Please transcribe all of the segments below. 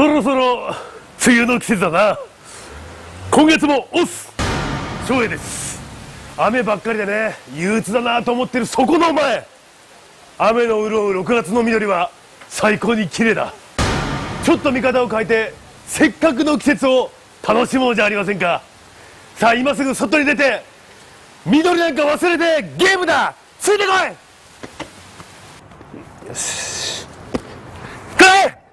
そろそろ梅雨の季節だな。今月もオス翔英です。雨ばっかりでね、憂鬱だなと思ってるそこの前、雨の潤う6月の緑は最高に綺麗だ。ちょっと見方を変えてせっかくの季節を楽しもうじゃありませんか。さあ今すぐ外に出て緑なんか忘れてゲームだ。ついてこい。よし、くらえ。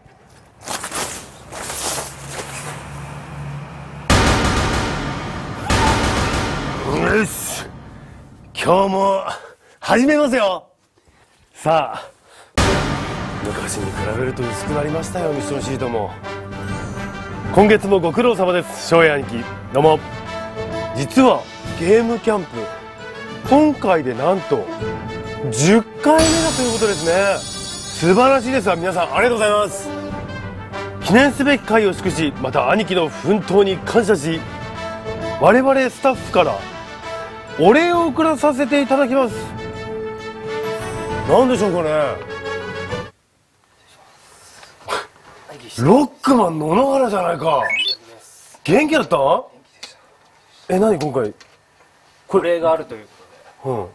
よし、今日も始めますよ。さあ昔に比べると薄くなりましたよ、ミッションシートも。今月もご苦労様です、翔英兄貴。どうも。実はゲームキャンプ、今回でなんと10回目だということですね。素晴らしいですわ。皆さんありがとうございます。記念すべき回を祝し、また兄貴の奮闘に感謝し、我々スタッフからお礼を送らさせていただきます。何でしょうかね。ロックマン野々原じゃないか。元気だった？何今回これがあるということで、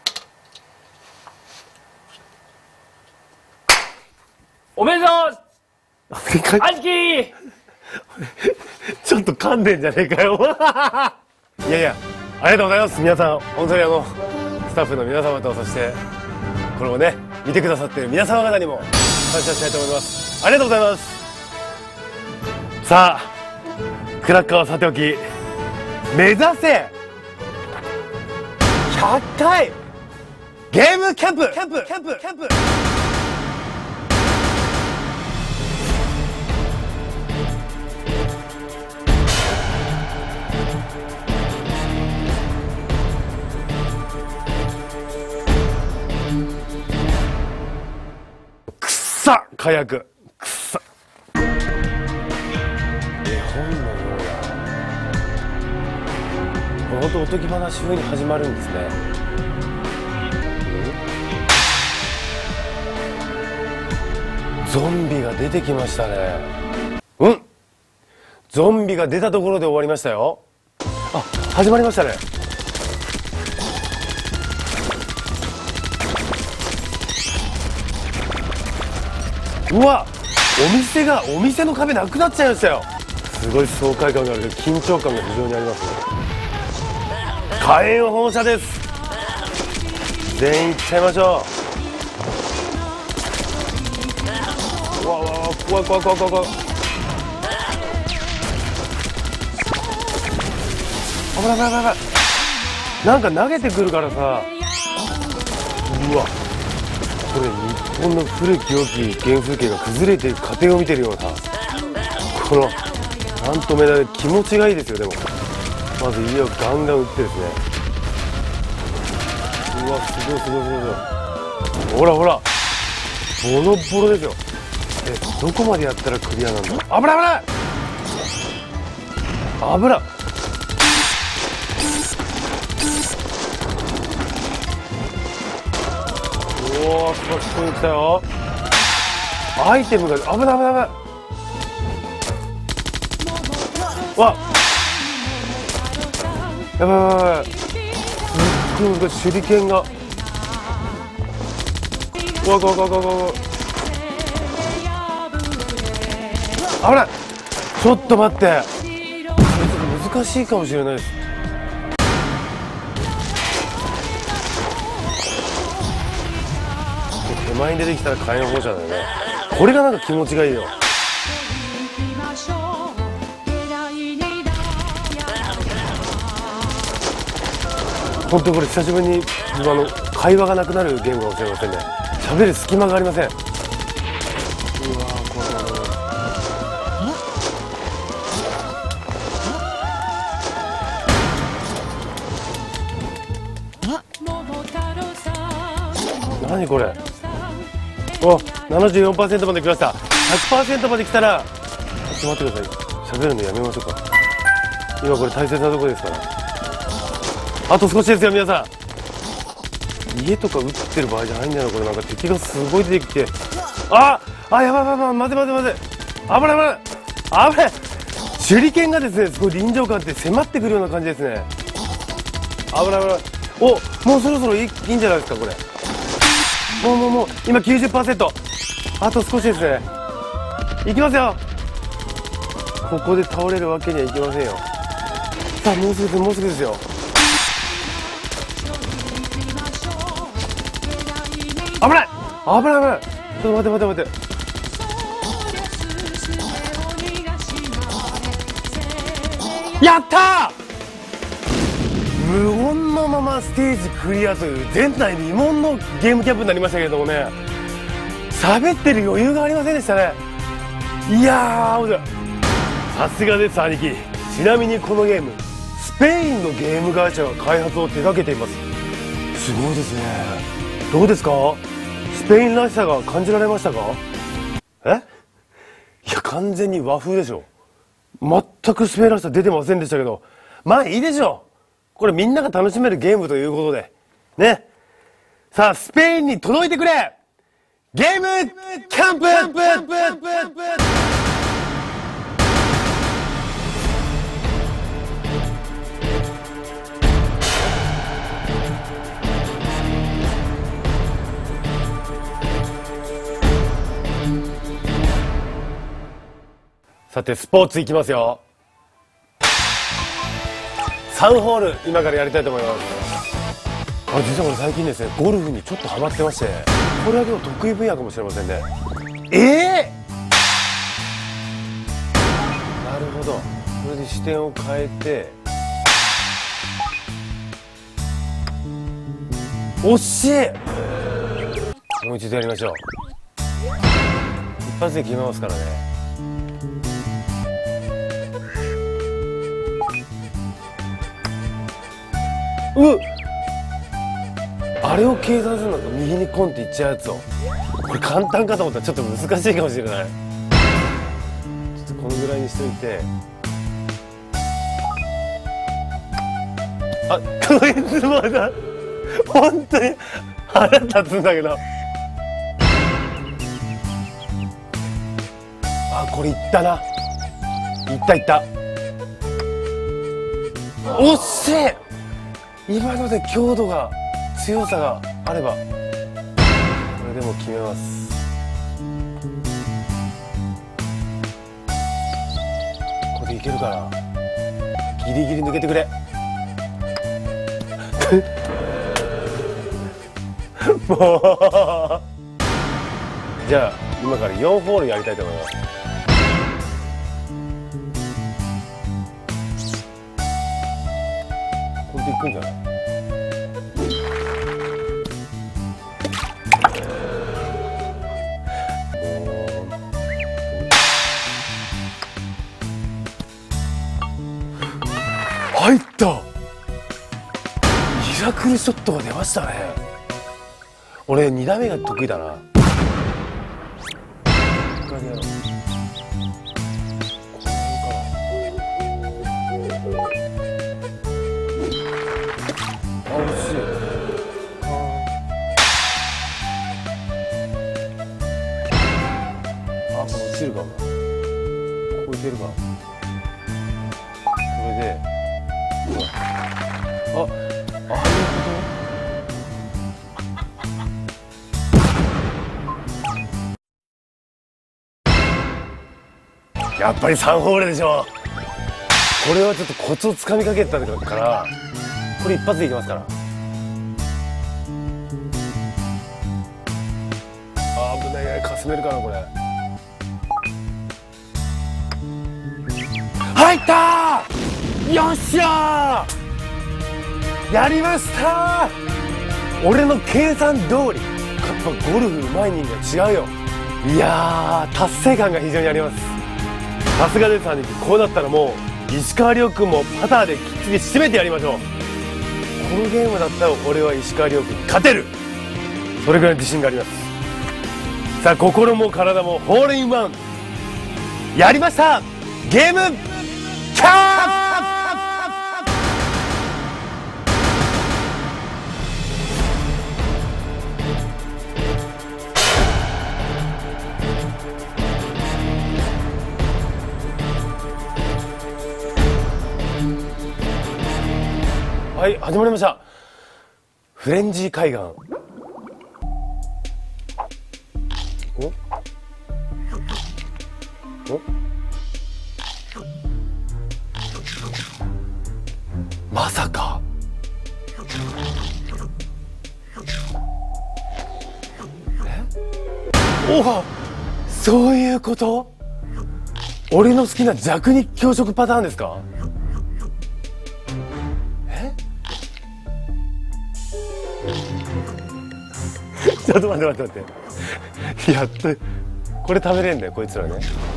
おめでとう兄貴。 ちょっと噛んでんじゃねえかよ。いやいや、ありがとうございます。皆さん本当にスタッフの皆様と、そしてこれをね見てくださっている皆様方にも感謝したいと思います。ありがとうございます。さあクラッカーはさておき、目指せ100回ゲームキャンプ。くっさ火薬、くっさ絵本のようだ。ほんとおとぎ話風に始まるんですね。ゾンビが出てきましたね。ゾンビが出たところで終わりましたよ。あ、始まりましたね。うわ、お店の壁なくなっちゃいましたよ。すごい爽快感があるけど緊張感が非常にありますね。火炎放射です。全員いっちゃいましょう。うわうわ、怖い。危ない。なんか投げてくるからさ。うわ、これ日本の古き良き原風景が崩れていく過程を見てるようなさ、このなんとも言えない気持ちがいいですよ。でもまず家をガンガン打ってですね。うわ、すごい。ほらボロボロですよ。どこまでやったらクリアなんだ。危ないおお、ここに来たよ。アイテムが危ない。わっ、やばい。すっごい手裏剣が。怖い。危ない。ちょっと待って、ちょっと難しいかもしれないです。手前に出てきたら火炎放射だよね。これがなんか気持ちがいいよ。本当これ久しぶりに会話がなくなるゲームかもしれませんね。喋る隙間がありません。うわー、これ何これ。お、74% まで来ました。100% まで来たらちょっと待ってください。喋るのやめましょうか。今これ大切なとこですから。あと少しですよ皆さん。家とか撃ってる場合じゃないんだよ。これなんか敵がすごい出てきて、やばい、待て。 危ない危ない危ない。手裏剣がですね、すごい臨場感って迫ってくるような感じですね。危ない危ない。お、もうそろそろいいんじゃないですかこれ。もう今 90%。あと少しですね。いきますよ。ここで倒れるわけにはいきませんよ。さあもうすぐですもうすぐですよ。危ない危ない危ない。ちょっと待って。やったー。無言のままステージクリアという前代未聞のゲームキャップになりましたけれどもね、喋ってる余裕がありませんでしたね。いやー、さすがです兄貴。ちなみにこのゲームスペインのゲーム会社が開発を手掛けています。すごいですね。どうですか、スペインらしさが感じられましたか？いや完全に和風でしょ。全くスペインらしさ出てませんでしたけど、まあいいでしょう。これみんなが楽しめるゲームということでね。さあスペインに届いてくれ、ゲームキャンプ。さてスポーツいきますよ。3ホール今からやりたいと思います。実は俺最近ですねゴルフにちょっとハマってまして、これはでも得意分野かもしれませんね。なるほど。これで視点を変えて、惜しい。もう一度やりましょう。一発で決めますからね。あれを計算するのか、右にコンっていっちゃうやつを。これ簡単かと思ったらちょっと難しいかもしれない。ちょっとこのぐらいにしといて、こいつまだ本当に腹立つんだけど。これいったな。いった惜しい。今ので強度が強さがあればこれでも決めます。これでいけるかな。ギリギリ抜けてくれ。もうじゃあ今から4ホールやりたいと思います。これでいくんじゃない？入った。ミラクルショットが出ましたね。俺2打目が得意だな。落ちるかも。ここいけるか。これでああいうこと。やっぱり3ホールでしょ。これはちょっとコツをつかみかけたからこれ一発でいきますから。危ない。かすめるかなこれ。入ったー。よっしゃー、やりましたー。俺の計算通りやっぱゴルフ上手い人間違うよ。いやー達成感が非常にあります。さすがです兄貴。こうなったらもう石川遼君もパターできっちり締めてやりましょう。このゲームだったら俺は石川遼君に勝てる、それぐらいの自信があります。さあ心も体もホールインワンやりました。ゲームキャー。 はい、始まりました。フレンジ海岸。おまさか。おお、そういうこと？俺の好きな弱肉強食パターンですか？ちょっと待ってやっとこれ食べれんだよ、こいつらね。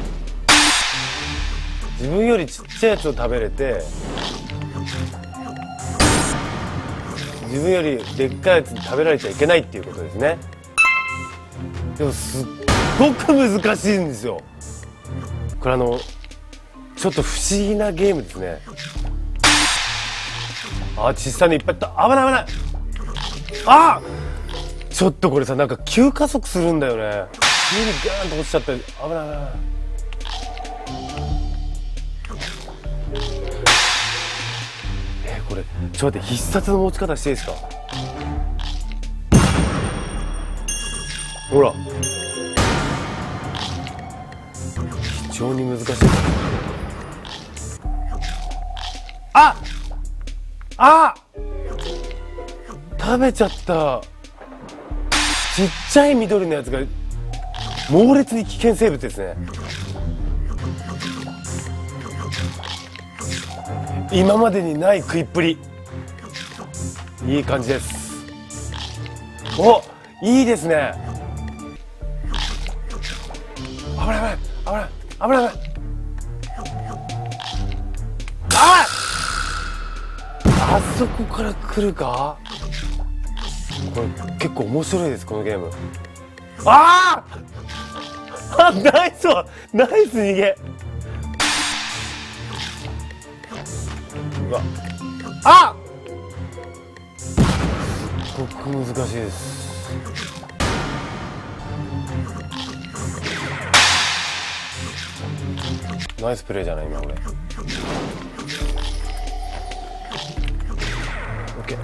自分よりちっちゃいやつを食べれて、自分よりでっかいやつに食べられちゃいけないっていうことですね。でもすっごく難しいんですよ。これちょっと不思議なゲームですね。小さいのいっぱいあった。危ない危ない。ちょっとこれさ、なんか急加速するんだよね。急にガーンと落ちちゃって、危ない危ない。これちょっと待って、必殺の持ち方していいですか？ほら、非常に難しい。食べちゃった。ちっちゃい緑のやつが猛烈に危険生物ですね。今までにない食いっぷり、いい感じです。お、いいですね。危ない危ない危ない危ない危ない。あそこから来るか。これ結構面白いです、このゲーム。ナイスナイス逃げ。うわ、すごく難しいです。ナイスプレーじゃない今俺。OK。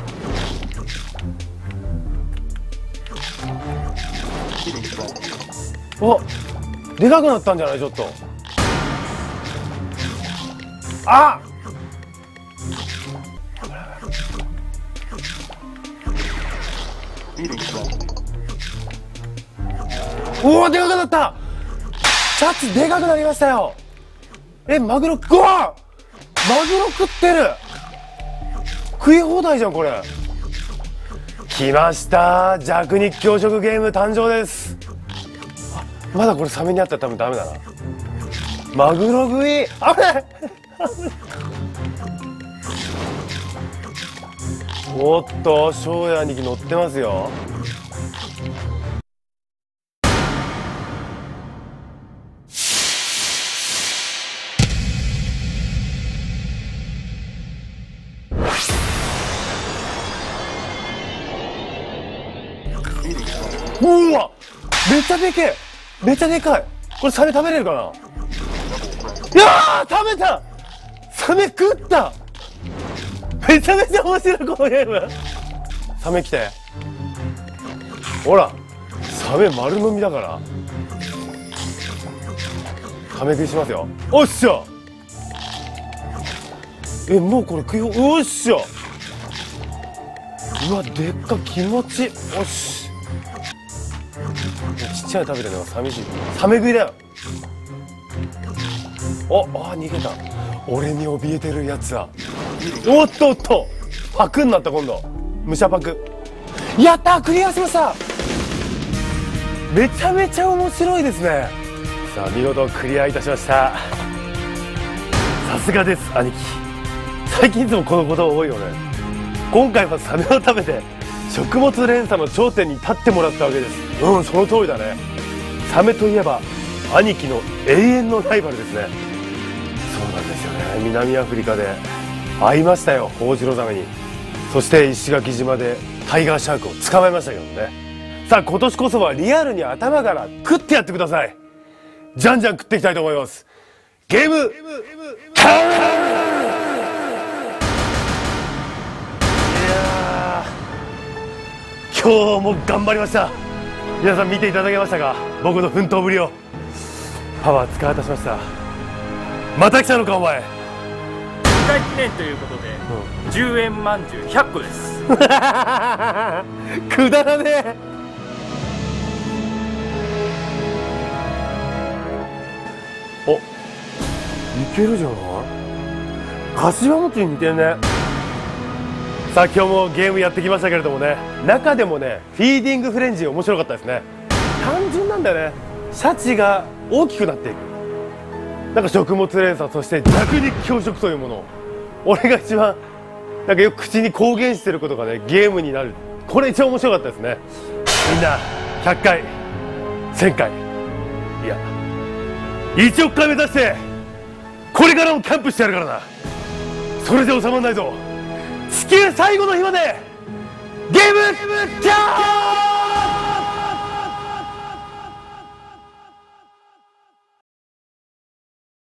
お、でかくなったんじゃない？ちょっと。おお、でかくなった。シャツでかくなりましたよ。マグロ、うわマグロ食ってる。食い放題じゃんこれ。来ました、弱肉強食ゲーム誕生です。まだこれサメにあったら多分ダメだな。マグロ食い、危ないおっと、翔也兄貴乗ってますよ。うわ、めっちゃでけえ、めっちゃでかい。これサメ食べれるかな。いやー、食べた。サメ食った。めちゃめちゃ面白いこのゲーム。サメ来て、ほらサメ丸飲みだから。サメ食いしますよ。おっしゃ。もうこれ食いよ。おっしゃ。うわ、でっか、気持ちいい。おっし。ちっちゃいの食べてるのが寂しい。サメ食いだよ。逃げた。俺に怯えてるやつは。おっとおっと、パクになった。今度武者パク。やったー、クリアしました。めちゃめちゃ面白いですね。さあ見事クリアいたしました。さすがです兄貴。最近いつもこのこと多いよね。今回はサメを食べて食物連鎖の頂点に立ってもらったわけです。その通りだね。サメといえば兄貴の永遠のライバルですね。そうなんですよね。南アフリカで会いましたよ、ホホジロザメに。そして石垣島でタイガーシャークを捕まえましたけどね。さあ今年こそはリアルに頭から食ってやってください。じゃんじゃん食っていきたいと思います。ゲームタイム。 今日も頑張りました。皆さん見ていただけましたか、僕の奮闘ぶりを。パワー使い果たしました。また来たのかお前。 1回記念ということで、10円まんじゅう100個です。 くだらねえ。お、いけるじゃない。柏餅に似てるね。さあ今日もゲームやってきましたけれどもね、中でもねフィーディングフレンジ面白かったですね。単純なんだよね。シャチが大きくなっていく、なんか食物連鎖、そして弱肉強食というものを、俺が一番なんかよく口に公言してることがねゲームになる。これ一番面白かったですね。みんな100回1000回、いや1億回目指してこれからもキャンプしてやるからな。それで収まんないぞ。地球最後の日までゲームキャンプ。